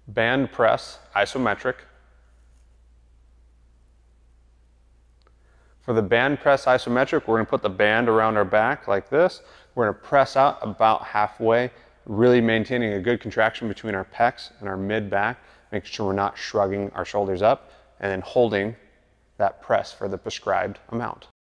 Band press, isometric. For the band press isometric, we're going to put the band around our back like this. We're going to press out about halfway, really maintaining a good contraction between our pecs and our mid-back, making sure we're not shrugging our shoulders up, and then holding that press for the prescribed amount.